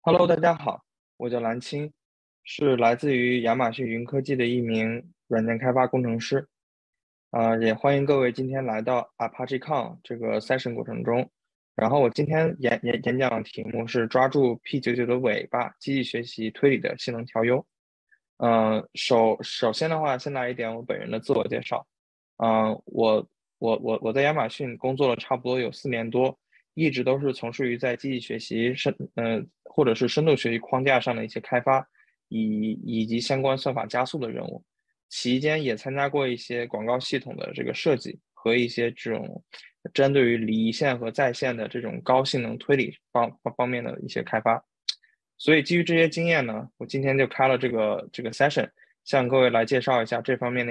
Hello，大家好，我叫蓝青，是来自于亚马逊云科技的一名软件开发工程师。也欢迎各位今天来到 Apache Con 这个 session 过程中。然后我今天演讲的题目是抓住 P99的尾巴，机器学习推理的性能调优。首先的话，先来一点我本人的自我介绍。我在亚马逊工作了差不多有4年多，一直都是从事于在机器学习或者是深度学习框架上的一些开发，以及相关算法加速的任务。期间也参加过一些广告系统的这个设计和一些这种针对于离线和在线的这种高性能推理方面的一些开发。所以基于这些经验呢，我今天就开了这个 session，向各位来介绍一下这方面的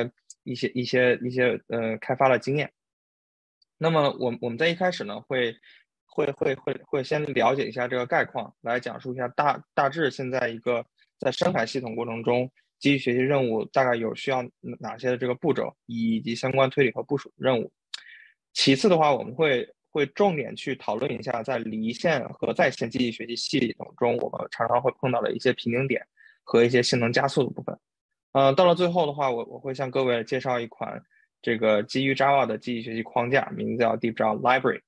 一些开发的经验。那么我们在一开始呢，会先了解一下这个概况，来讲述一下大致现在一个在生产系统过程中，机器学习任务大概有需要哪些的这个步骤，以及相关推理和部署任务。其次的话，我们会重点去讨论一下在离线和在线机器学习系统中，我们常常会碰到的一些瓶颈点和一些性能加速的部分。到了最后的话，我会向各位介绍一款这个基于 Java 的记忆学习框架，名字叫 DeepJavaLibrary。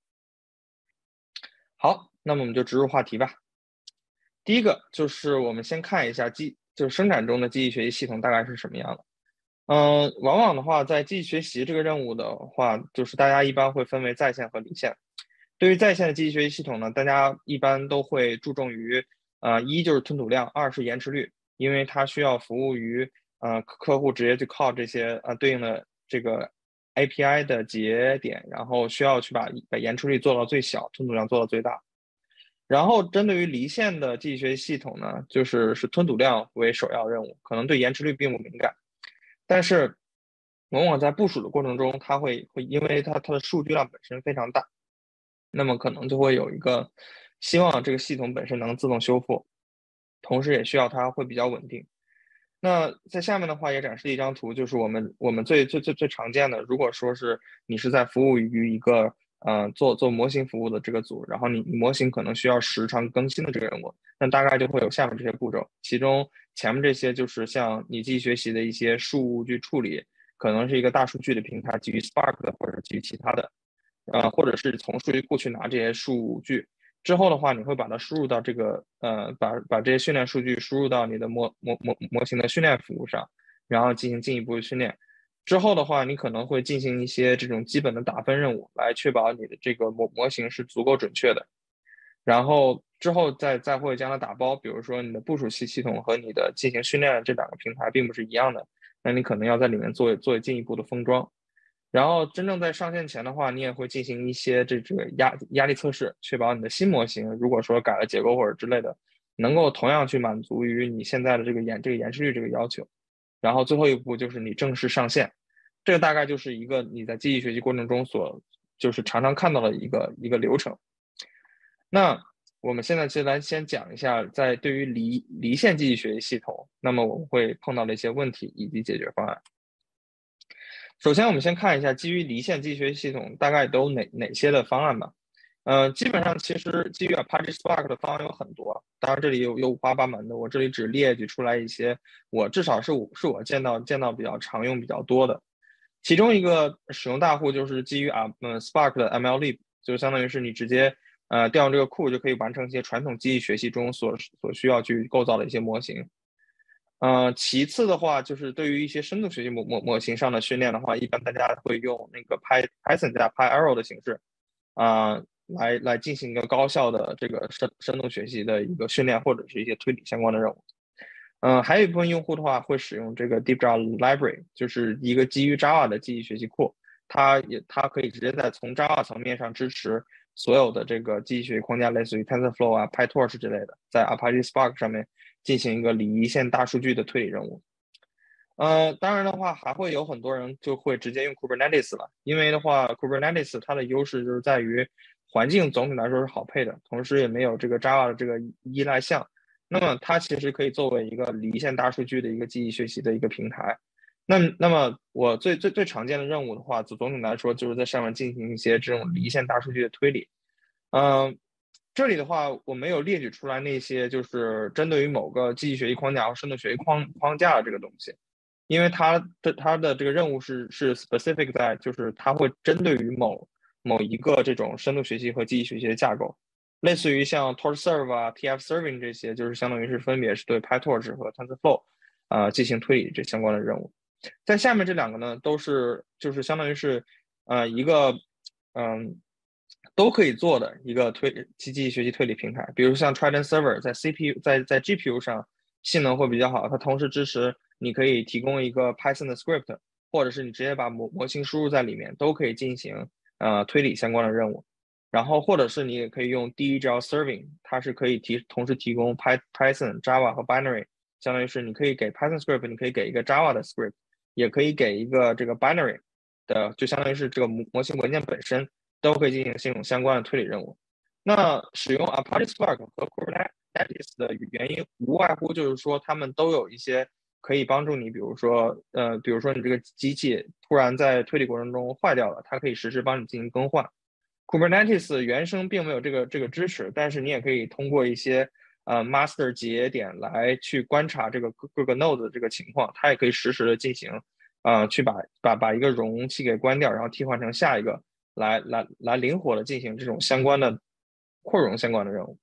好，那么我们就直入话题吧。第一个就是我们先看一下就是生产中的记忆学习系统大概是什么样的。往往的话，在记忆学习这个任务的话，就是大家一般会分为在线和离线。对于在线的机器学习系统呢，大家一般都会注重于，一就是吞吐量，二是延迟率，因为它需要服务于客户直接去靠这些对应的这个 API 的节点，然后需要去把延迟率做到最小，吞吐量做到最大。然后针对于离线的记忆学习系统呢，是吞吐量为首要任务，可能对延迟率并不敏感，但是往往在部署的过程中，它会因为它的数据量本身非常大。那么可能就会有一个希望这个系统本身能自动修复，同时也需要它会比较稳定。那在下面的话也展示一张图，就是我们最常见的，如果说是你是在服务于一个做模型服务的这个组，然后你模型可能需要时常更新的这个任务，那大概就会有下面这些步骤，其中前面这些就是像你机器学习的一些数据处理，可能是一个大数据的平台，基于 Spark 的或者基于其他的。或者是从数据库去拿这些数据，之后的话，你会把它输入到这个把这些训练数据输入到你的模型的训练服务上，然后进行进一步的训练。之后的话，你可能会进行一些这种基本的打分任务，来确保你的这个模型是足够准确的。然后之后再会将它打包，比如说你的部署系统和你的进行训练的这两个平台并不是一样的，那你可能要在里面做进一步的封装。然后真正在上线前的话，你也会进行一些这个压力测试，确保你的新模型如果说改了结构或者之类的，能够同样去满足于你现在的这个延迟率这个要求。然后最后一步就是你正式上线，这个大概就是一个你在机器学习过程中就是常常看到的一个流程。那我们现在就来先讲一下，在对于离线机器学习系统，那么我们会碰到的一些问题以及解决方案。首先，我们先看一下基于离线机器学习系统大概都有哪些的方案吧。基本上其实基于 Apache Spark 的方案有很多，当然这里有五花八门的，我这里只列举出来一些，至少是我见到比较常用比较多的。其中一个使用大户就是基于Spark 的 MLlib，就相当于是你直接调用这个库就可以完成一些传统机器学习中所需要去构造的一些模型。其次的话，就是对于一些深度学习模型上的训练的话，一般大家会用那个 Python 加 PyArrow 的形式，来进行一个高效的这个深度学习的一个训练或者是一些推理相关的任务。还有一部分用户的话会使用这个 DeepJavaLibrary，就是一个基于 Java 的记忆学习库，它可以直接从 Java 层面上支持所有的这个记忆学习框架，类似于 TensorFlow 啊、PyTorch 之类的，在 Apache Spark 上面进行一个离线大数据的推理任务。当然的话，还会有很多人就会直接用 Kubernetes 了，因为的话，Kubernetes 它的优势就是在于环境总体来说是好配的，同时也没有这个 Java 的这个依赖项。那么它其实可以作为一个离线大数据的一个记忆学习的一个平台。那么我最常见的任务的话，总体来说就是在上面进行一些这种离线大数据的推理。嗯， 这里的话，我没有列举出来那些就是针对于某个机器学习框架或深度学习框架的这个东西，因为它的这个任务是 specific 在就是它会针对于某一个这种深度学习和机器学习的架构，类似于像 tortserve 啊、TF serving 这些，就是相当于是分别是对 PyTorch 和 TensorFlow 进行推理这相关的任务。在下面这两个呢，都是就是相当于是一个都可以做的一个机器学习推理平台，比如像 Trident Server 在 CPU 在 GPU 上性能会比较好，它同时支持你可以提供一个 Python 的 script，或者是你直接把模型输入在里面，都可以进行推理相关的任务。然后或者是你也可以用 DeepJavaLibrary，它是可以同时提供 Python、Java 和 binary，相当于是你可以给 Python script，你可以给一个 Java 的 script，也可以给一个这个 binary 的，就相当于是这个模型文件本身都可以进行这种相关的推理任务。那使用 Apache Spark 和 Kubernetes 的原因，无外乎就是说他们都有一些可以帮助你，比如说你这个机器突然在推理过程中坏掉了，它可以实时帮你进行更换。Kubernetes 原生并没有这个支持，但是你也可以通过一些master 节点来去观察这个各个 node 的这个情况，它也可以实时的进行去把一个容器给关掉，然后替换成下一个，来灵活的进行这种相关的扩容相关的任务。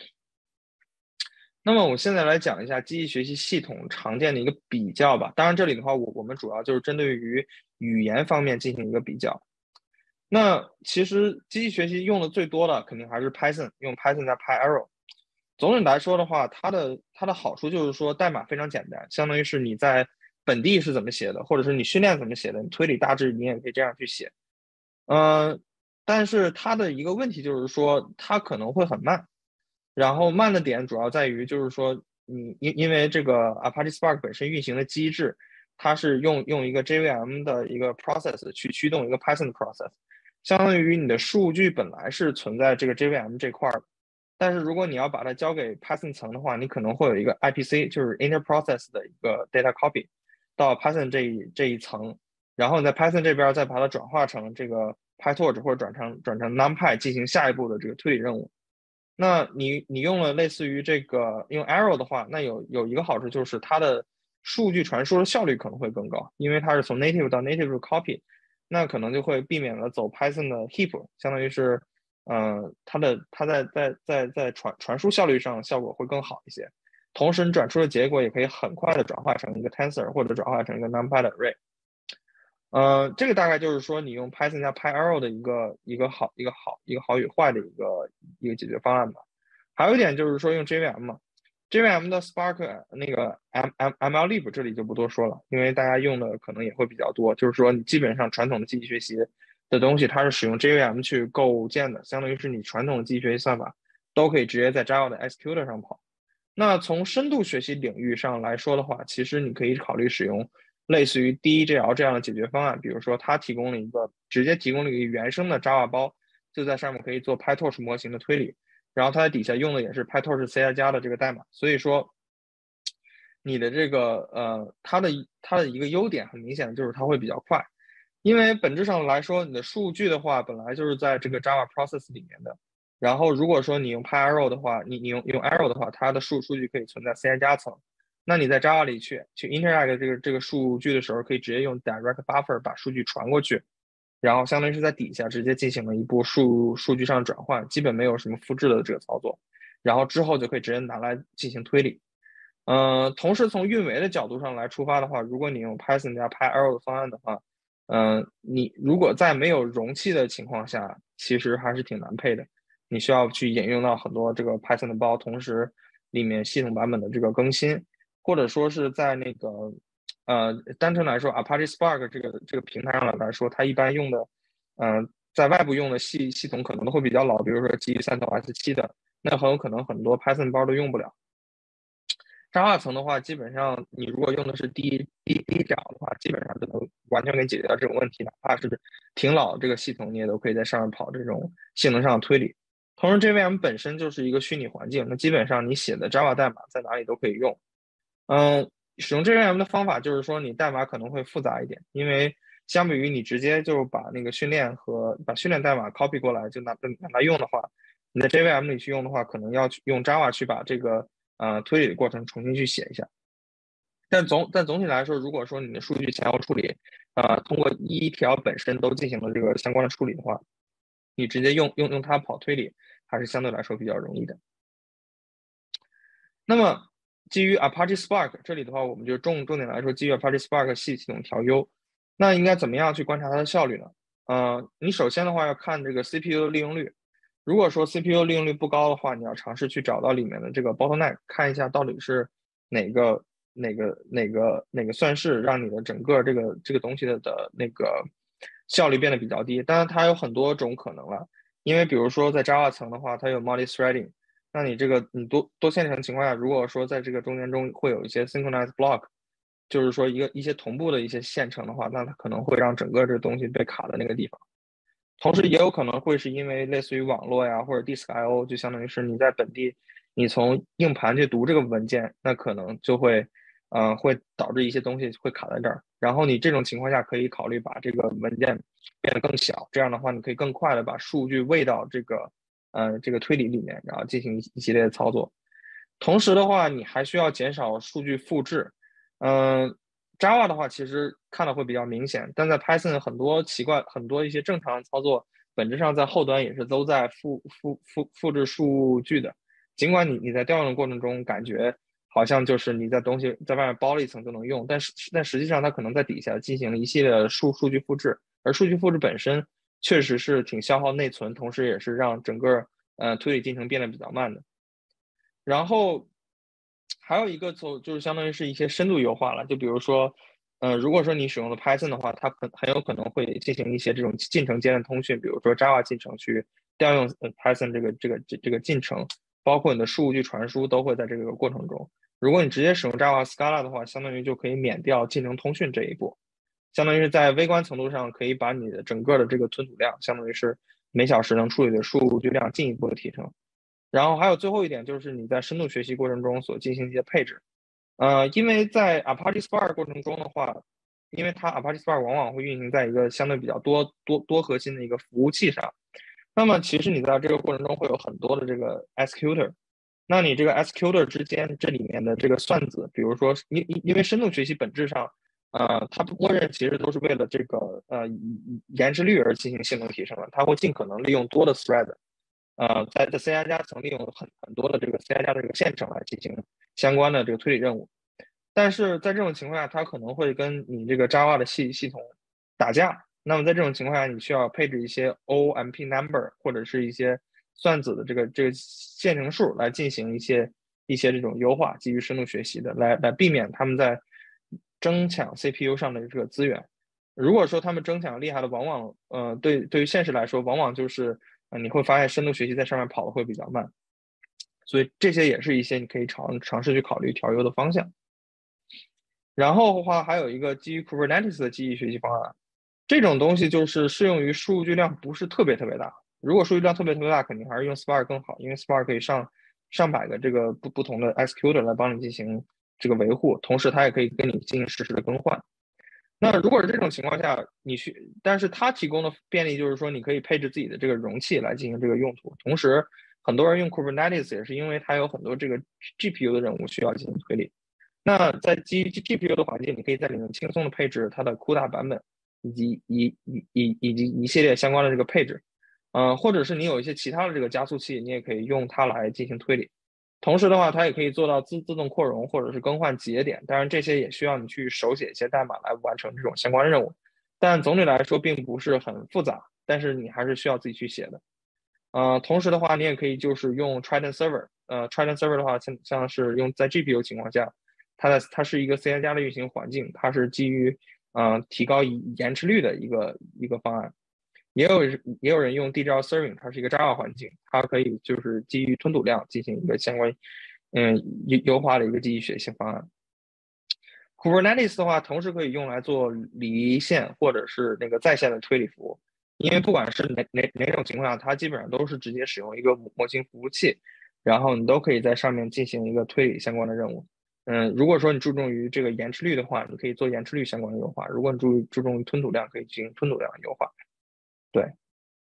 那么我现在来讲一下机器学习系统常见的一个比较吧。当然这里的话，我们主要就是针对于语言方面进行一个比较。那其实机器学习用的最多的肯定还是 Python， 用 Python 加 PyArrow。总体来说的话，它的好处就是说代码非常简单，相当于是你在本地是怎么写的，或者是你训练怎么写的，你推理大致你也可以这样去写。嗯，但是它的一个问题就是说它可能会很慢，然后慢的点主要在于就是说你因为这个 Apache Spark 本身运行的机制，它是用一个 JVM 的一个 process 去驱动一个 Python 的 process。相当于你的数据本来是存在这个 JVM 这块的，但是如果你要把它交给 Python 层的话，你可能会有一个 IPC，就是 interprocess 的一个 data copy 到 Python 这一层，然后你在 Python 这边再把它转化成这个 PyTorch 或者转成 NumPy 进行下一步的这个推理任务。那你用了类似于这个用 Arrow 的话，那有一个好处就是它的数据传输的效率可能会更高，因为它是从 native 到 native copy，那可能就会避免了走 Python 的 heap，相当于是，它在传输效率上效果会更好一些，同时你转出的结果也可以很快的转化成一个 tensor 或者转化成一个 NumPy 的 array。这个大概就是说你用 Python 加 PyArrow 的一个好与坏的一个解决方案吧。还有一点就是说用 JVM 嘛，JVM 的 Spark 那个 MLlib 这里就不多说了，因为大家用的可能也会比较多。就是说你基本上传统的机器学习的东西，它是使用 JVM 去构建的，相当于是你传统的机器学习算法都可以直接在 Java 的 executor 上跑。那从深度学习领域上来说的话，其实你可以考虑使用类似于 DEJL 这样的解决方案，比如说它直接提供了一个原生的 Java 包，就在上面可以做 PyTorch 模型的推理，然后它在底下用的也是 PyTorch C++ 的这个代码，所以说你的这个它的一个优点很明显就是它会比较快，因为本质上来说，你的数据的话本来就是在这个 Java process 里面的。然后如果说你用 PyArrow 的话，你用 Arrow 的话，它的数据可以存在 C++ 层。那你在 Java 里去 interact 这个数据的时候，可以直接用 direct buffer 把数据传过去，然后相当于是在底下直接进行了一步数据上转换，基本没有什么复制的这个操作，然后之后就可以直接拿来进行推理。同时从运维的角度上来出发的话，如果你用 Python 加 PyArrow 的方案的话，你如果在没有容器的情况下，其实还是挺难配的。你需要去引用到很多这个 Python 的包，同时里面系统版本的这个更新，或者说是在那个单纯来说 Apache Spark 这个平台上来说，它一般用的在外部用的系统可能都会比较老，比如说基于3头 S7的，那很有可能很多 Python 包都用不了。Java 层的话，基本上你如果用的是低角的话，基本上就能完全给你解决掉这种问题，哪怕是挺老的这个系统，你也都可以在上面跑这种性能上的推理。同时，JVM 本身就是一个虚拟环境，那基本上你写的 Java 代码在哪里都可以用。使用 JVM 的方法就是说，你代码可能会复杂一点，因为相比于你直接就把那个把训练代码 copy 过来就拿来用的话， 你在 JVM 里去用的话，可能要去用 Java 去把这个推理的过程重新去写一下。但总体来说，如果说你的数据前后处理，通过一条本身都进行了这个相关的处理的话，你直接用它跑推理，还是相对来说比较容易的。那么基于 Apache Spark 这里的话，我们就重点来说，基于 Apache Spark 系统调优，那应该怎么样去观察它的效率呢？你首先的话要看这个 CPU 的利用率。如果说 CPU 利用率不高的话，你要尝试去找到里面的这个 bottleneck，看一下到底是哪个算式让你的整个这个东西的那个效率变得比较低。当然，它有很多种可能了，因为比如说在 Java 层的话，它有 multi-threading，那你这个你多线程情况下，如果说在这个中间中会有一些 synchronized block，就是说一些同步的一些线程的话，那它可能会让整个这个东西被卡在那个地方。同时也有可能会是因为类似于网络呀或者 disk I/O，就相当于是你在本地你从硬盘去读这个文件，那可能就会导致一些东西会卡在这儿。然后你这种情况下可以考虑把这个文件变得更小，这样的话你可以更快的把数据喂到这个推理里面，然后进行一系列的操作。同时的话，你还需要减少数据复制。Java 的话，其实看的会比较明显，但在 Python 很多一些正常的操作，本质上在后端也是都在复制数据的。尽管你在调用的过程中感觉好像就是你在东西在外面包了一层就能用，但实际上它可能在底下进行了一系列的数据复制，而数据复制本身确实是挺消耗内存，同时也是让整个推理进程变得比较慢的。然后还有一个就是相当于是一些深度优化了，就比如说，如果说你使用的 Python 的话，它很有可能会进行一些这种进程间的通讯，比如说 Java 进程去调用Python 这个进程，包括你的数据传输都会在这个过程中。如果你直接使用 Java Scala 的话，相当于就可以免掉进程通讯这一步，相当于是在微观程度上可以把你的整个的这个吞吐量，相当于是每小时能处理的数据量进一步的提升。然后还有最后一点就是你在深度学习过程中所进行一些配置，因为在 Apache Spark 过程中的话，因为它 Apache Spark 往往会运行在一个相对比较多核心的一个服务器上，那么其实你在这个过程中会有很多的这个 executor，那你这个 executor 之间这里面的这个算子，比如说因为深度学习本质上，它默认其实都是为了这个延迟率而进行性能提升的，它会尽可能利用多的 thread。在 C 加层利用很多的这个 C 加的这个线程来进行相关的这个推理任务，但是在这种情况下，它可能会跟你这个 Java 的系统打架。那么在这种情况下，你需要配置一些 OMP number 或者是一些算子的这个线程数来进行一些这种优化，基于深度学习的，来避免他们在争抢 CPU 上的这个资源。如果说他们争抢厉害的，往往对于现实来说，往往就是你会发现深度学习在上面跑的会比较慢，所以这些也是一些你可以尝试去考虑调优的方向。然后的话，还有一个基于 Kubernetes 的记忆学习方案，这种东西就是适用于数据量不是特别大。如果数据量特别大，肯定还是用 Spark 更好，因为 Spark 可以上百个这个不同的 executor 来帮你进行这个维护，同时它也可以跟你进行实时的更换。那如果是这种情况下，但是它提供的便利就是说，你可以配置自己的这个容器来进行这个用途。同时，很多人用 Kubernetes 也是因为它有很多这个 GPU 的任务需要进行推理。那在基于 GPU 的环境，你可以在里面轻松的配置它的 CUDA 版本，以及一系列相关的这个配置。或者是你有一些其他的这个加速器，你也可以用它来进行推理。同时的话，它也可以做到自动扩容或者是更换节点，当然这些也需要你去手写一些代码来完成这种相关任务。但总体来说并不是很复杂，但是你还是需要自己去写的。同时的话，你也可以就是用 Trident Server，Trident Server 的话像是用在 GPU 情况下，它是一个 C++ 的运行环境，它是基于提高延迟率的一个方案。也有人用 DJL Serving， 它是一个 Java 环境，它可以就是基于吞吐量进行一个相关优化的一个记忆学习方案。Kubernetes 的话，同时可以用来做离线或者是那个在线的推理服务，因为不管是哪种情况下，它基本上都是直接使用一个模型服务器，然后你都可以在上面进行一个推理相关的任务。如果说你注重于这个延迟率的话，你可以做延迟率相关的优化；如果你注重于吞吐量，可以进行吞吐量的优化。对，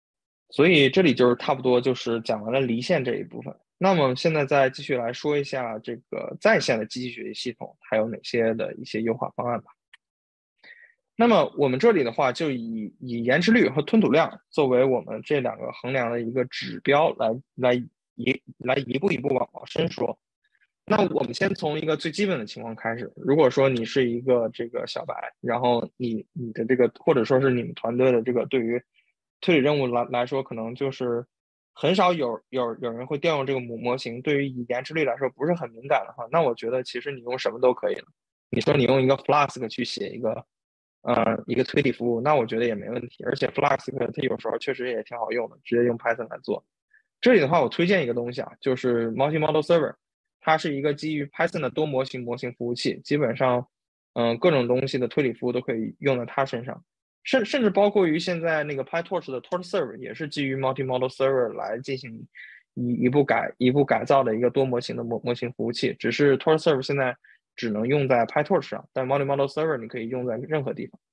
所以这里就是差不多就是讲完了离线这一部分。那么现在再继续来说一下这个在线的机器学习系统还有哪些的一些优化方案吧。那么我们这里的话，就以延迟率和吞吐量作为我们这两个衡量的一个指标来一步一步往深说。那我们先从一个最基本的情况开始。如果说你是一个这个小白，然后你的这个或者说是你们团队的这个对于推理任务来说，可能就是很少有人会调用这个模型，对于延迟率来说不是很敏感的话，那我觉得其实你用什么都可以了。你说你用一个 Flask 去写一个推理服务，那我觉得也没问题。而且 Flask 它有时候确实也挺好用的，直接用 Python 来做。这里的话，我推荐一个东西啊，就是 Multi-Model Server，它是一个基于 Python 的多模型服务器，基本上，各种东西的推理服务都可以用在它身上，甚至包括于现在那个 PyTorch 的 Torch Server 也是基于 Multi-Model Server 来进行一步改造的一个多模型的模型服务器，只是 Torch Server 现在只能用在 PyTorch 上，但 Multi-Model Server 你可以用在任何地方。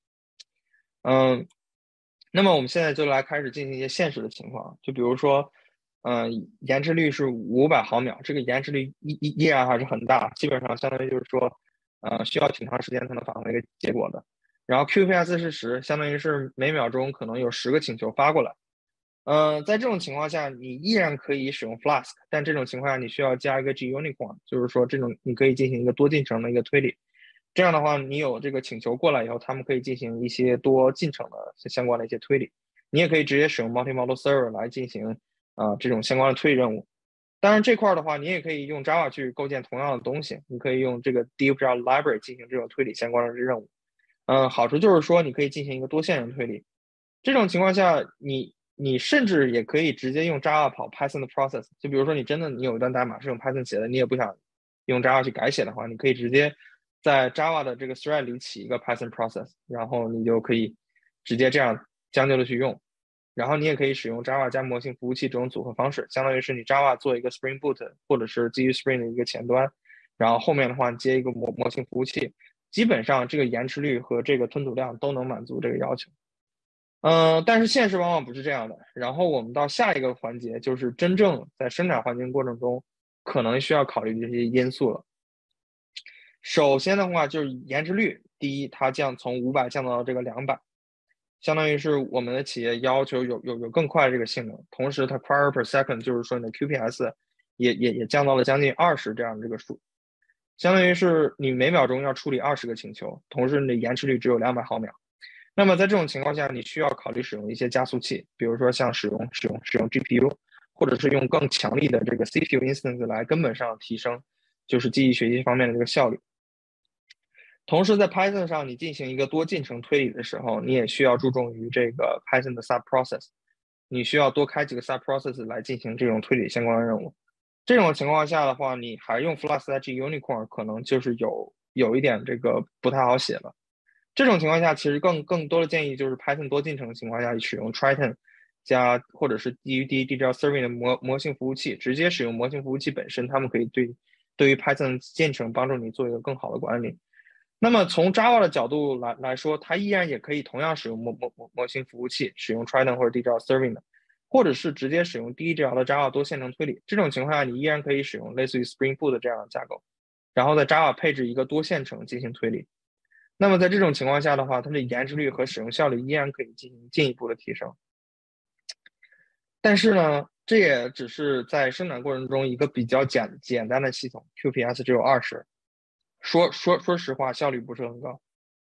那么我们现在就来开始进行一些现实的情况，就比如说，延迟率是500毫秒，这个延迟率依然还是很大，基本上相当于就是说，需要挺长时间才能返回一个结果的。然后 QPS 是10，相当于是每秒钟可能有10个请求发过来。在这种情况下，你依然可以使用 Flask，但这种情况下你需要加一个 G-Unicorn，就是说这种你可以进行一个多进程的一个推理。这样的话，你有这个请求过来以后，他们可以进行一些多进程的相关的一些推理。你也可以直接使用 Multi-Model Server 来进行这种相关的推理任务。当然这块的话，你也可以用 Java 去构建同样的东西，你可以用这个 DeepJavaLibrary 进行这种推理相关的任务。好处就是说你可以进行一个多线程推理。这种情况下，你甚至也可以直接用 Java 跑 Python 的 process。就比如说你有一段代码是用 Python 写的，你也不想用 Java 去改写的话，你可以直接在 Java 的这个 thread 里起一个 Python process，然后你就可以直接这样将就的去用。然后你也可以使用 Java 加模型服务器这种组合方式，相当于是你 Java 做一个 Spring Boot 或者是基于 Spring 的一个前端，然后后面的话接一个模型服务器，基本上这个延迟率和这个吞吐量都能满足这个要求。但是现实往往不是这样的。然后我们到下一个环节，就是真正在生产环境过程中可能需要考虑这些因素了。首先的话就是延迟率，第一，它从500降到这个200，相当于是我们的企业要求有更快的这个性能，同时它 query per second 就是说你的 QPS 也降到了将近20这样的这个数，相当于是你每秒钟要处理20个请求，同时你的延迟率只有200毫秒。那么在这种情况下，你需要考虑使用一些加速器，比如说像使用 GPU，或者是用更强力的这个 CPU instance 来根本上提升就是记忆学习方面的这个效率。同时，在 Python 上你进行一个多进程推理的时候，你也需要注重于这个 Python 的 sub process，你需要多开几个 sub process 来进行这种推理相关的任务。这种情况下的话，你还用 Flask G-Unicorn 可能就是有一点这个不太好写了。这种情况下，其实更多的建议就是 Python 多进程的情况下，使用 Triton 加或者是基于 DeepJavaLibrary Serving 的模型服务器，直接使用模型服务器本身，他们可以对于 Python 进程帮助你做一个更好的管理。那么从 Java 的角度来说，它依然也可以同样使用模型服务器，使用 Triton 或者 DeepJavaLibrary Serving 的，或者是直接使用低质量的 Java 多线程推理。这种情况下，你依然可以使用类似于 Spring Boot 这样的架构，然后在 Java 配置一个多线程进行推理。那么在这种情况下的话，它的延迟率和使用效率依然可以进行进一步的提升。但是呢，这也只是在生产过程中一个比较简单的系统 ，QPS 只有20，说实话，效率不是很高。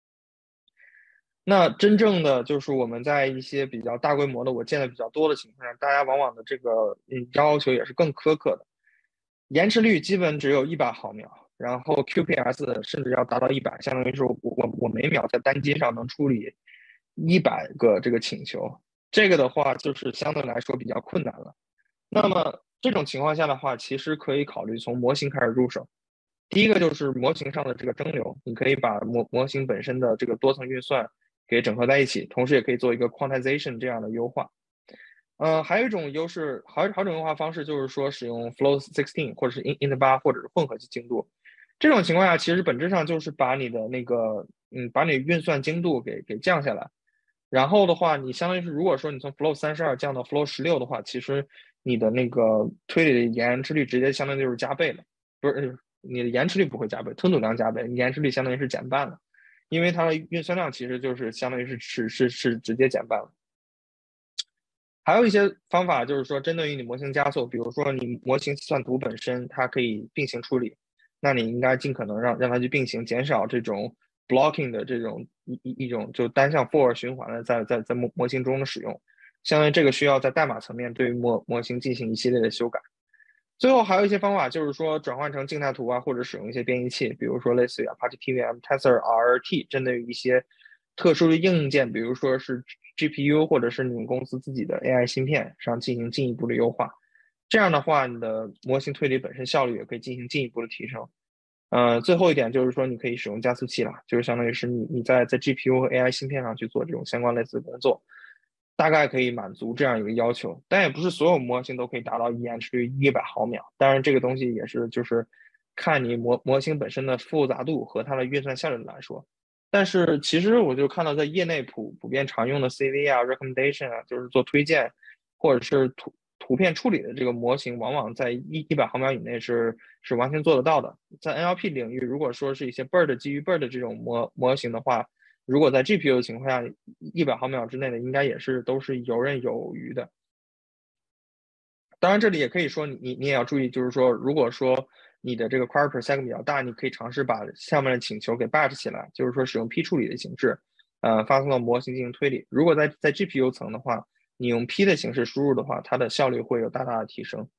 那真正的就是我们在一些比较大规模的，我见的比较多的情况下，大家往往的这个要求也是更苛刻的，延迟率基本只有100毫秒，然后 QPS 甚至要达到100，相当于是我每秒在单机上能处理100个这个请求，这个的话就是相对来说比较困难了。那么这种情况下的话，其实可以考虑从模型开始入手。第一个就是模型上的这个蒸馏，你可以把模型本身的这个多层运算给整合在一起，同时也可以做一个 quantization 这样的优化。还有一种优势，还有一种优化方式就是说使用 float16 或者是 int8 或者是混合精度。这种情况下，其实本质上就是把你的那个把你运算精度给降下来。 然后的话，你相当于是如果说你从 flow 32降到 flow 16的话，其实你的那个推理的延迟率直接相当于就是加倍了，不是你的延迟率不会加倍，吞吐量加倍，你延迟率相当于是减半了，因为它的运算量其实就是相当于是直接减半了。还有一些方法就是说，针对于你模型加速，比如说你模型计算图本身它可以并行处理，那你应该尽可能让它去并行，减少这种 blocking 的这种一种就单向 for 循环的在模型中的使用。相当于这个需要在代码层面对于模型进行一系列的修改。最后还有一些方法，就是说转换成静态图啊，或者使用一些编译器，比如说类似于 Apache TVM、TensorRT，针对于一些特殊的硬件，比如说是 GPU 或者是你们公司自己的 AI 芯片上进行进一步的优化。这样的话，你的模型推理本身效率也可以进行进一步的提升。最后一点就是说，你可以使用加速器了，就是相当于是你在 GPU 和 AI 芯片上去做这种相关类似的工作，大概可以满足这样一个要求。但也不是所有模型都可以达到延迟率100毫秒，当然这个东西也是就是看你模型本身的复杂度和它的运算效率来说。但是其实我就看到在业内普遍常用的 CV 啊、recommendation 啊，就是做推荐或者是图片处理的这个模型，往往在100毫秒以内是完全做得到的。在 NLP 领域，如果说是一些 BERT 基于 BERT 这种模型的话，如果在 GPU 的情况下，100毫秒之内的应该也是都是游刃有余的。当然，这里也可以说你也要注意，就是说，如果说你的这个 query per second 比较大，你可以尝试把下面的请求给 batch 起来，就是说使用批处理的形式，发送到模型进行推理。如果在 GPU 层的话，你用批的形式输入的话，它的效率会有大大的提升。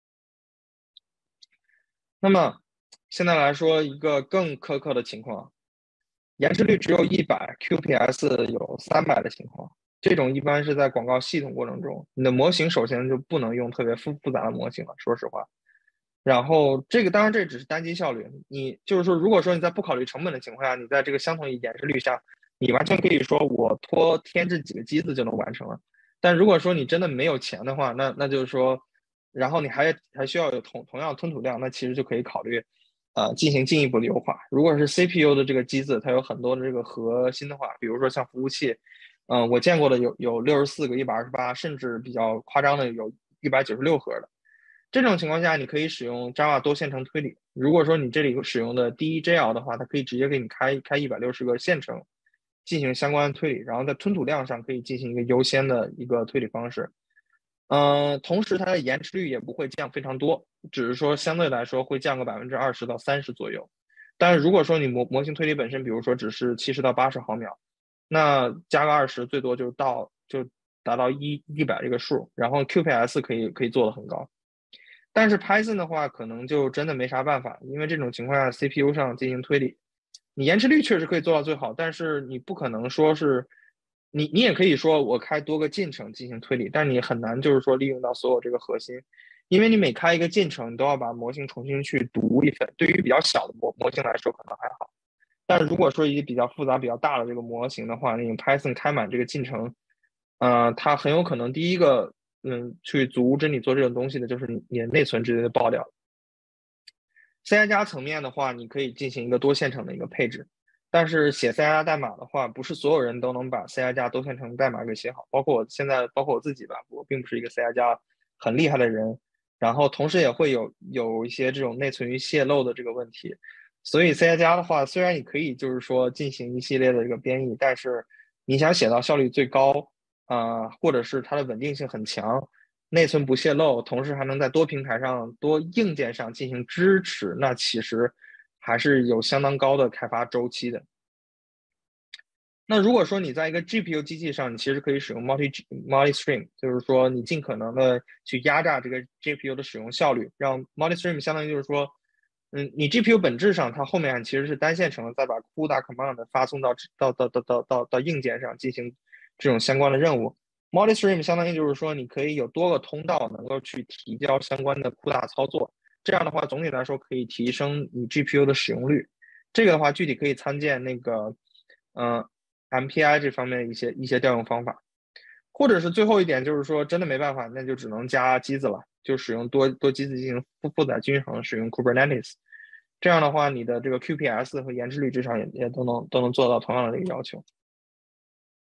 那么现在来说一个更苛刻的情况，延迟率只有100，QPS 有300的情况，这种一般是在广告系统过程中，你的模型首先就不能用特别复杂的模型了，说实话。然后这个当然这只是单机效率，你就是说，如果说你在不考虑成本的情况下，你在这个相同延迟率下，你完全可以说我添置几个机子就能完成了。但如果说你真的没有钱的话，那就是说，然后你还需要有同样的吞吐量，那其实就可以考虑，进行进一步的优化。如果是 CPU 的这个机子，它有很多的这个核心的话，比如说像服务器，我见过的有64个、128，甚至比较夸张的有196核的。这种情况下，你可以使用 Java 多线程推理。如果说你这里使用的 DeepJL 的话，它可以直接给你开160个线程，进行相关的推理，然后在吞吐量上可以进行一个优先的一个推理方式。同时它的延迟率也不会降非常多，只是说相对来说会降个20%到30%左右。但是如果说你模型推理本身，比如说只是70到80毫秒，那加个20，最多就达到100这个数，然后 QPS 可以做的很高。但是 Python 的话，可能就真的没啥办法，因为这种情况下，CPU 上进行推理，你延迟率确实可以做到最好，但是你不可能说是，你也可以说我开多个进程进行推理，但你很难就是说利用到所有这个核心，因为你每开一个进程，你都要把模型重新去读一份。对于比较小的模型来说，可能还好，但是如果说一些比较复杂、比较大的这个模型的话，那你 Python 开满这个进程，它很有可能第一个，去阻止你做这种东西的就是你的内存直接就爆掉。C++ 层面的话，你可以进行一个多线程的一个配置，但是写 C++ 代码的话，不是所有人都能把 C++ 多线程代码给写好，包括我自己吧，我并不是一个 C++ 很厉害的人，然后同时也会有一些这种内存域泄露的这个问题，所以 C++ 的话，虽然你可以就是说进行一系列的这个编译，但是你想写到效率最高，或者是它的稳定性很强，内存不泄露，同时还能在多平台上、多硬件上进行支持，那其实还是有相当高的开发周期的。那如果说你在一个 GPU 机器上，你其实可以使用 multi-stream，就是说你尽可能的去压榨这个 GPU 的使用效率，让 multi-stream 相当于就是说，你 GPU 本质上它后面其实是单线程的，再把 CUDA command 发送到硬件上进行这种相关的任务。multi-stream 相当于就是说你可以有多个通道能够去提交相关的 CUDA 操作，这样的话总体来说可以提升你 GPU 的使用率。这个的话具体可以参见那个，嗯、MPI 这方面的一些调用方法，或者是最后一点就是说真的没办法，那就只能加机子了，就使用多机子进行负载均衡，使用 Kubernetes，这样的话你的这个 QPS 和延迟率至少也都能做到同样的一个要求。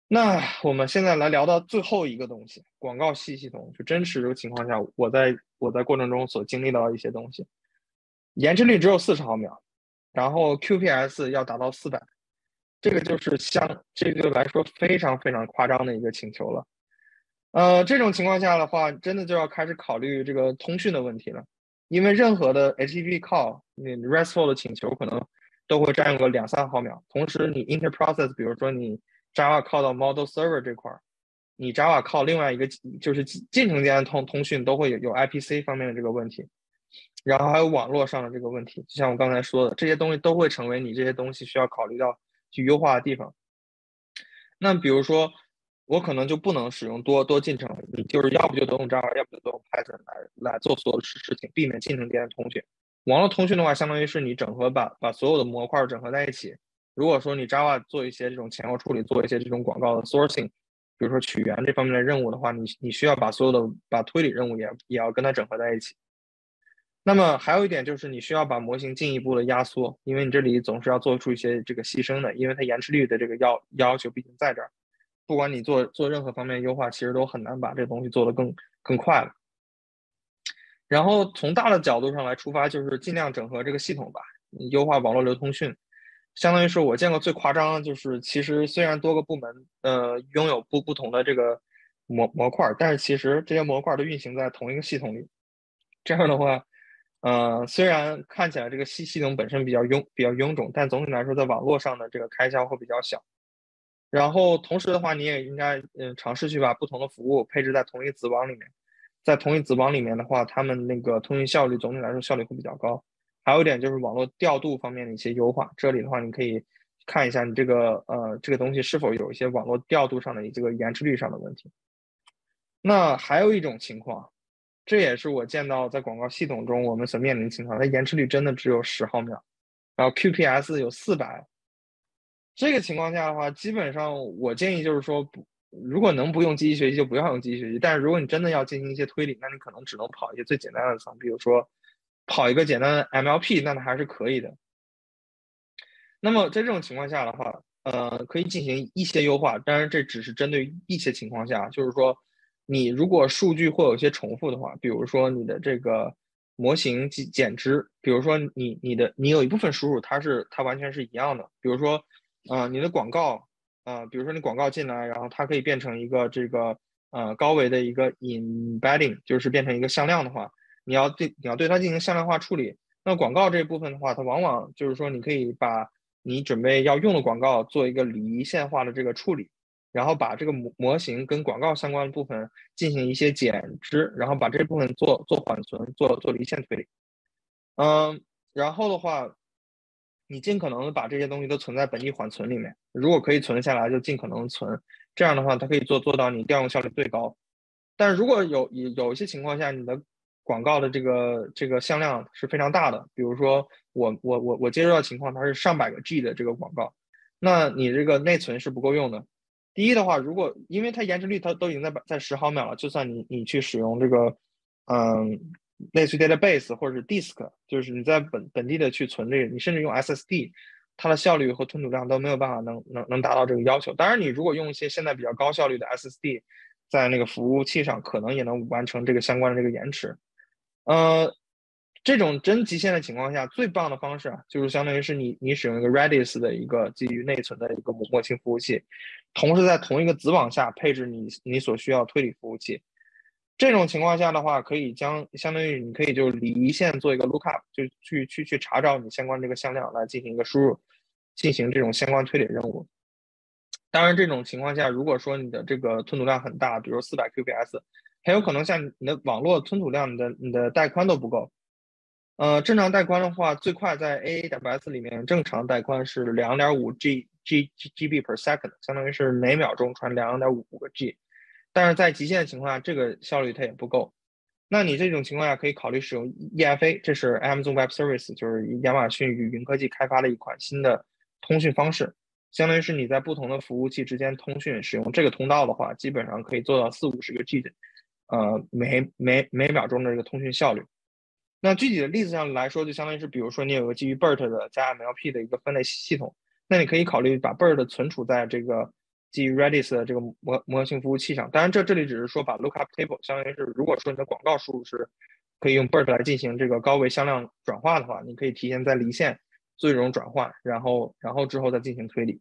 那我们现在来聊到最后一个东西，广告系统，就真实这个情况下，我在过程中所经历到的一些东西，延迟率只有40毫秒，然后 QPS 要达到400，这个就是这个来说非常非常夸张的一个请求了。这种情况下的话，真的就要开始考虑这个通讯的问题了，因为任何的 HTTP call，你 RESTful 的请求可能都会占用个2-3毫秒，同时你 interprocess，比如说你 Java call 到 model server 这块儿，你 Java call 另外一个就是进程间的通讯都会有 IPC 方面的这个问题，然后还有网络上的这个问题，就像我刚才说的，这些东西都会成为你这些东西需要考虑到去优化的地方。那比如说，我可能就不能使用多进程，你就是要不就都用 Java，要不就都用 Python 来做所有的事情，避免进程间的通讯。网络通讯的话，相当于是你整合把所有的模块整合在一起。如果说你 Java 做一些这种前后处理，做一些这种广告的 sourcing，比如说取源这方面的任务的话，你需要把所有的推理任务也要跟它整合在一起。那么还有一点就是你需要把模型进一步的压缩，因为你这里总是要做出一些这个牺牲的，因为它延迟率的这个要求毕竟在这儿。不管你做任何方面的优化，其实都很难把这个东西做得更快了。然后从大的角度上来出发，就是尽量整合这个系统吧，优化网络流通讯。相当于是我见过最夸张的就是，其实虽然多个部门拥有不同的这个模块，但是其实这些模块都运行在同一个系统里。这样的话，虽然看起来这个系统本身比较臃肿，但总体来说在网络上的这个开销会比较小。然后同时的话，你也应该尝试去把不同的服务配置在同一子网里面，在同一子网里面的话，他们那个通讯效率总体来说效率会比较高。还有一点就是网络调度方面的一些优化，这里的话你可以看一下你这个东西是否有一些网络调度上的这个延迟率上的问题。那还有一种情况，这也是我见到在广告系统中我们所面临的情况，它延迟率真的只有10毫秒，然后 QPS 有400。这个情况下的话，基本上我建议就是说如果能不用机器学习就不要用机器学习。但是如果你真的要进行一些推理，那你可能只能跑一些最简单的层，比如说跑一个简单的 MLP，那它还是可以的。那么在这种情况下的话，可以进行一些优化，当然这只是针对一些情况下，就是说你如果数据会有一些重复的话，比如说你的这个模型减值，比如说你有一部分输入它完全是一样的，比如说你的广告，比如说你广告进来，然后它可以变成一个这个高维的一个 embedding，就是变成一个向量的话，你要对它进行向量化处理。那广告这一部分的话，它往往就是说你可以把你准备要用的广告做一个离线化的这个处理，然后把这个模型跟广告相关的部分进行一些减脂，然后把这部分做缓存，做离线推理。然后的话，你尽可能的把这些东西都存在本地缓存里面，如果可以存下来，就尽可能存。这样的话，它可以做到你调用效率最高。但是如果有一些情况下，你的广告的这个向量是非常大的，比如说我接触到情况，它是上百个 G 的这个广告，那你这个内存是不够用的。第一的话，因为它延迟率它都已经在10毫秒了，就算你去使用这个类似于 database 或者是 disk，就是你在本地的去存这个，你甚至用 SSD，它的效率和吞吐量都没有办法能达到这个要求。当然，你如果用一些现在比较高效率的 SSD，在那个服务器上可能也能完成这个相关的这个延迟。这种真极限的情况下，最棒的方式啊，就是相当于是你使用一个 Redis 的一个基于内存的一个模型服务器，同时在同一个子网下配置你所需要推理服务器。这种情况下的话，可以相当于你可以就离线做一个 lookup，就去查找你相关这个向量来进行一个输入，进行这种相关推理任务。当然，这种情况下，如果说你的这个吞吐量很大，比如400 QPS，很有可能像你的网络吞吐量，你的带宽都不够。正常带宽的话，最快在 AWS 里面正常带宽是2.5 GB per second，相当于是每秒钟传2.5个 G。但是在极限的情况下，这个效率它也不够。那你这种情况下可以考虑使用 EFA，这是 Amazon Web Service，就是亚马逊与云科技开发的一款新的通讯方式。相当于是你在不同的服务器之间通讯，使用这个通道的话，基本上可以做到40-50个 G 的，每秒钟的这个通讯效率。那具体的例子上来说，就相当于是，比如说你有个基于 BERT 的加 MLP 的一个分类系统，那你可以考虑把 BERT 存储在这个基于 Redis 的这个模型服务器上。当然这里只是说把 lookup table 相当于是，如果说你的广告输入是可以用 BERT 来进行这个高维向量转化的话，你可以提前在离线做这种转换，然后之后再进行推理。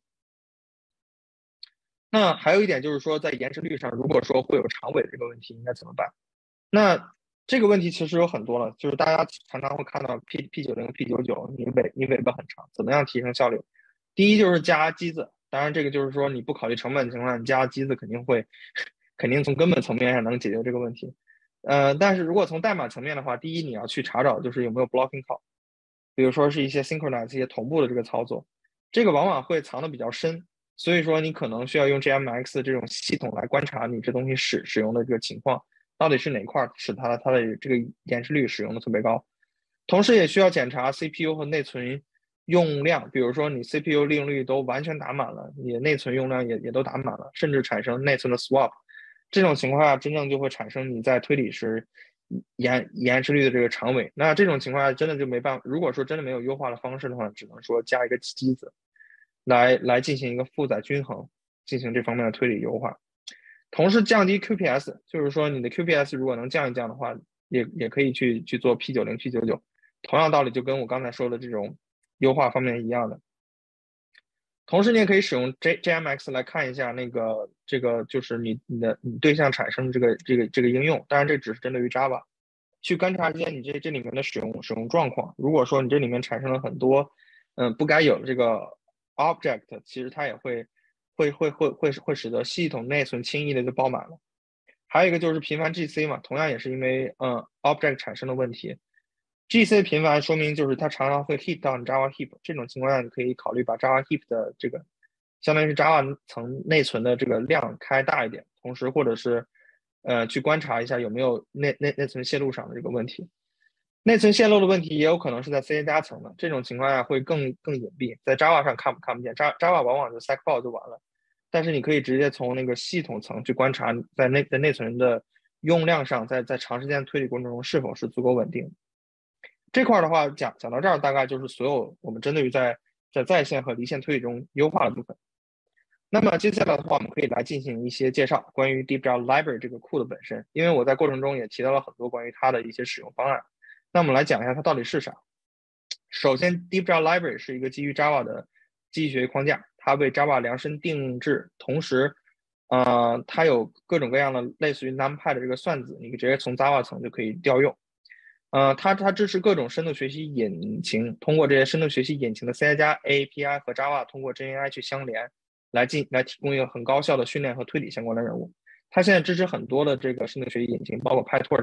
那还有一点就是说，在延迟率上，如果说会有长尾的这个问题，应该怎么办？那这个问题其实有很多了，就是大家常常会看到 P90、P99，你尾巴很长，怎么样提升效率？第一就是加机子，当然这个就是说你不考虑成本的情况下，你加机子肯定从根本层面上能解决这个问题。但是如果从代码层面的话，第一你要去查找就是有没有 blocking call，比如说是一些 synchronize 一些同步的这个操作，这个往往会藏的比较深，所以说你可能需要用 JMX 这种系统来观察你这东西使用的这个情况，到底是哪块使它的这个延迟率使用的特别高。同时也需要检查 CPU 和内存用量，比如说你 CPU 利用率都完全打满了，你内存用量也都打满了，甚至产生内存的 swap， 这种情况下真正就会产生你在推理时延迟率的这个长尾。那这种情况下真的就没办法，如果说真的没有优化的方式的话，只能说加一个机子来进行一个负载均衡，进行这方面的推理优化。同时降低 QPS， 就是说你的 QPS 如果能降一降的话，也可以去做 P90、P99。同样道理就跟我刚才说的这种优化方面一样的。同时你也可以使用 JMX 来看一下这个就是你对象产生的这个应用，当然这只是针对于 Java， 去观察一下你这里面的使用状况。如果说你这里面产生了很多不该有的这个 object， 其实它也会使得系统内存轻易的就爆满了。还有一个就是频繁 GC 嘛，同样也是因为object 产生的问题。GC 频繁说明就是它常常会 hit 到你 Java heap， 这种情况下你可以考虑把 Java heap 的这个相当于是 Java 层内存的这个量开大一点，同时或者是去观察一下有没有内存泄露上的这个问题。内存泄露的问题也有可能是在 C 加层的，这种情况下会更隐蔽，在 Java 上看不见，Java 往往就 segfall 就完了。但是你可以直接从那个系统层去观察在内存的用量上，在长时间推理过程中是否是足够稳定。这块的话讲到这儿，大概就是所有我们针对于在线和离线推理中优化的部分。那么接下来的话，我们可以来进行一些介绍关于 DeepJavaLibrary 这个库的本身，因为我在过程中也提到了很多关于它的一些使用方案。那我们来讲一下它到底是啥。首先 DeepJavaLibrary 是一个基于 Java 的机器学习框架，它为 Java 量身定制，同时它有各种各样的类似于 NumPy 的这个算子，你直接从 Java 层就可以调用。它支持各种深度学习引擎，通过这些深度学习引擎的 C++ API 和 Java 通过 GenAI 去相连，来提供一个很高效的训练和推理相关的任务。它现在支持很多的这个深度学习引擎，包括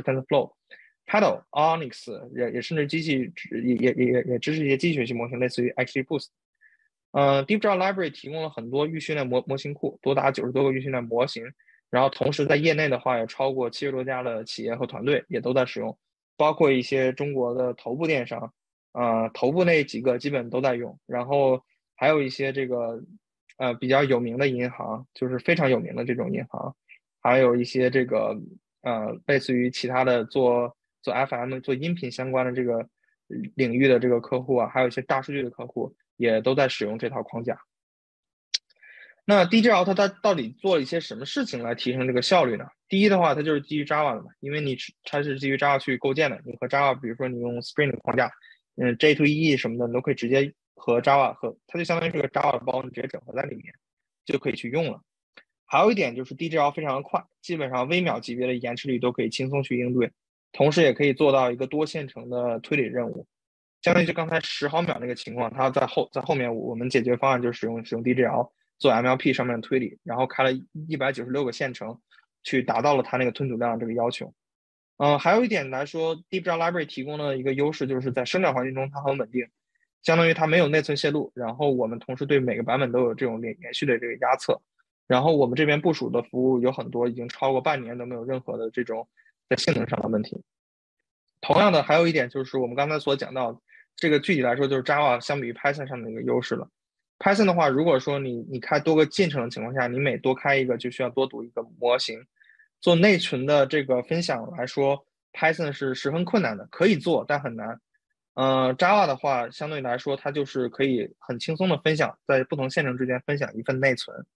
PyTorch、TensorFlow、Paddle、Onyx， 也甚至也支持一些机器学习模型，类似于 XGBoost。DeepJavaLibrary 提供了很多预训练模型库，多达90多个预训练模型。然后同时在业内的话，有超过70多家的企业和团队也都在使用。包括一些中国的头部电商，头部那几个基本都在用，然后还有一些这个比较有名的银行，就是非常有名的这种银行，还有一些这个类似于其他的做 FM 做音频相关的这个领域的这个客户啊，还有一些大数据的客户也都在使用这套框架。那 DJL 它到底做了一些什么事情来提升这个效率呢？第一的话，它就是基于 Java 的嘛，因为它是基于 Java 去构建的，你和 Java， 比如说你用 Spring 的框架，J2EE 什么的，你都可以直接和 Java 它就相当于是个 Java 的包，你直接整合在里面就可以去用了。还有一点就是 DJL 非常的快，基本上微秒级别的延迟率都可以轻松去应对，同时也可以做到一个多线程的推理任务。相当于就刚才10毫秒那个情况，它在后面我们解决方案就是使用 DJL。做 MLP 上面的推理，然后开了196个线程，去达到了它那个吞吐量这个要求。还有一点来说 ，DeepJavaLibrary 提供的一个优势就是在生产环境中它很稳定，相当于它没有内存泄露，然后我们同时对每个版本都有这种连续的这个压测，然后我们这边部署的服务有很多已经超过半年都没有任何的这种在性能上的问题。同样的，还有一点就是我们刚才所讲到，这个具体来说就是 Java 相比于 Python 上的一个优势了。Python 的话，如果说你开多个进程的情况下，你每多开一个就需要多读一个模型。做内存的这个分享来说 ，Python 是十分困难的，可以做但很难。Java 的话，相对来说它就是可以很轻松的分享，在不同线程之间分享一份内存。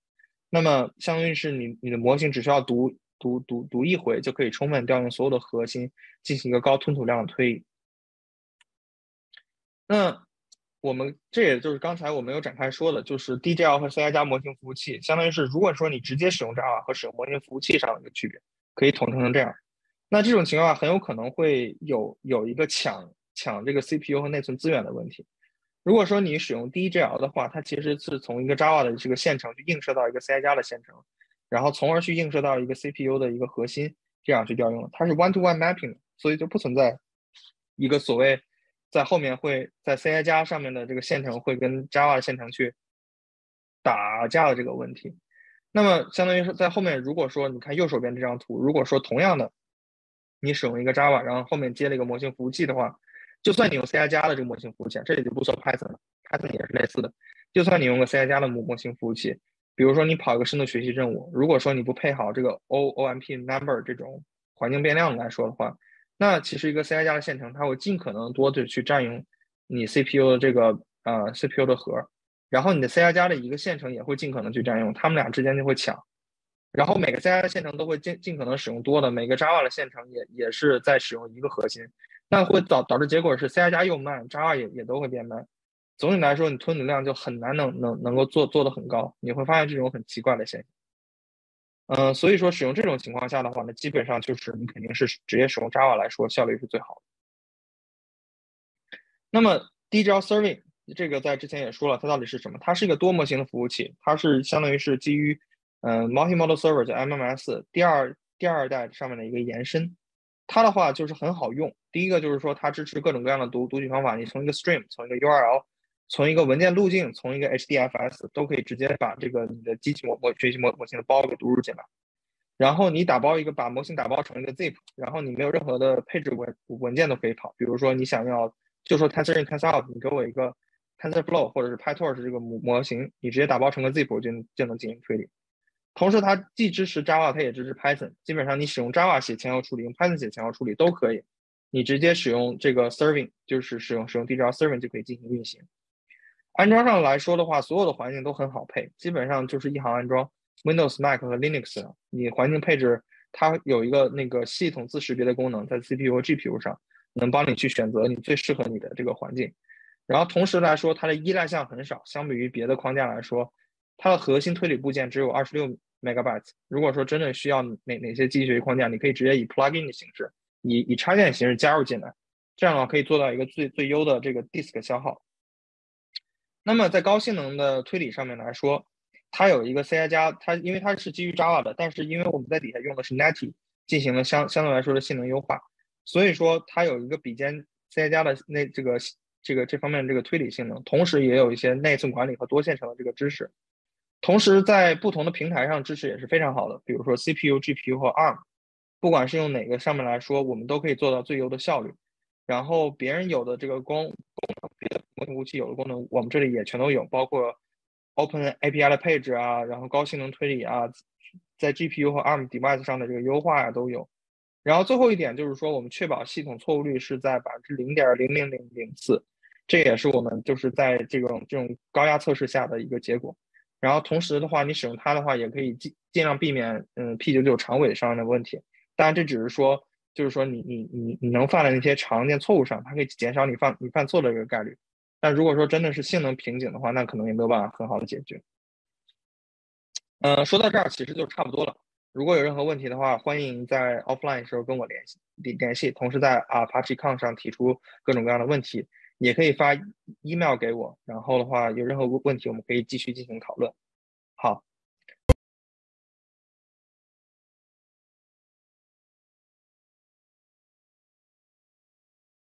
那么相当于是你的模型只需要读一回就可以充分调用所有的核心进行一个高吞吐量的推理。那我们这也就是刚才我们有展开说的，就是 DJL 和 CI 加模型服务器，相当于是如果说你直接使用 Java 和使用模型服务器上的一个区别，可以统称成这样。那这种情况很有可能会有一个抢这个 CPU 和内存资源的问题。如果说你使用 DJL 的话，它其实是从一个 Java 的这个线程去映射到一个 CI 加的线程，然后从而去映射到一个 CPU 的一个核心，这样去调用的。它是 one-to-one mapping，所以就不存在一个所谓在后面会在 CI 加上面的这个线程会跟 Java 的线程去打架的这个问题。那么相当于是在后面，如果说你看右手边这张图，如果说同样的你使用一个 Java，然后后面接了一个模型服务器的话，就算你用 CI 加的这个模型服务器，这里就不说 Python 了，Python 也是类似的。就算你用个 CI 加的模型服务器，比如说你跑一个深度学习任务，如果说你不配好这个 OMP number 这种环境变量来说的话，那其实一个 CI 加的线程，它会尽可能多的去占用你 CPU 的这个CPU 的核，然后你的 CI 加的一个线程也会尽可能去占用，它们俩之间就会抢。然后每个 CI 的线程都会尽可能使用多的，每个 Java 的线程也是在使用一个核心，但会导致结果是 CI 加又慢，Java 也都会变慢。总体来说，你吞吐量就很难能够做得很高，你会发现这种很奇怪的现象。所以说使用这种情况下的话呢，基本上就是你肯定是直接使用 Java 来说效率是最好的。那么 DJL Serving 这个在之前也说了，它到底是什么？它是一个多模型的服务器，它是相当于是基于Multi-Model Server 叫 MMS 第二代上面的一个延伸。它的话就是很好用，第一个就是说它支持各种各样的读取方法，你从一个 stream， 从一个 URL， 从一个文件路径，从一个 HDFS 都可以直接把这个你的机器学习模型的包给读入进来。然后你把模型打包成一个 zip， 然后你没有任何的配置文件都可以跑。比如说你想要就说 tensor in、tensor out， 你给我一个 TensorFlow 或者是 PyTorch 这个模型，你直接打包成个 zip 就能进行推理。同时它既支持 Java， 它也支持 Python， 基本上你使用 Java 写前后处理，用 Python 写前后处理都可以。你直接使用这个 Serving， 就是使用 DJL Serving 就可以进行运行。安装上来说的话，所有的环境都很好配，基本上就是一行安装。Windows、Mac 和 Linux， 你环境配置它有一个那个系统自识别的功能，在 CPU 和 GPU 上能帮你去选择你最适合你的这个环境。然后同时来说，它的依赖项很少，相比于别的框架来说，它的核心推理部件只有26 megabytes。如果说真的需要哪些机器学习框架，你可以直接以 plugin 的形式，以插件形式加入进来，这样的话可以做到一个最优的这个 disk 消耗。那么在高性能的推理上面来说，它有一个 CI 加，它因为它是基于 Java 的，但是因为我们在底下用的是 Netty， 进行了相对来说的性能优化，所以说它有一个比肩 CI 加的这方面的这个推理性能，同时也有一些内存管理和多线程的这个支持，同时在不同的平台上支持也是非常好的，比如说 CPU、GPU 和 ARM，不管是用哪个上面来说，我们都可以做到最优的效率。然后别人有的这个别的模型服务器有的功能，我们这里也全都有，包括 Open API 的配置啊，然后高性能推理啊，在 GPU 和 ARM device 上的这个优化啊都有。然后最后一点就是说，我们确保系统错误率是在0.00004%，这也是我们就是在这种高压测试下的一个结果。然后同时的话，你使用它的话，也可以尽量避免P99长尾上的问题。当然，这只是说，就是说你能犯的那些常见错误上，它可以减少你犯错的这个概率。但如果说真的是性能瓶颈的话，那可能也没有办法很好的解决。说到这儿其实就差不多了。如果有任何问题的话，欢迎在 offline 的时候跟我联系，同时在Apache Con 上提出各种各样的问题，也可以发 email 给我。然后的话，有任何问题我们可以继续进行讨论。好。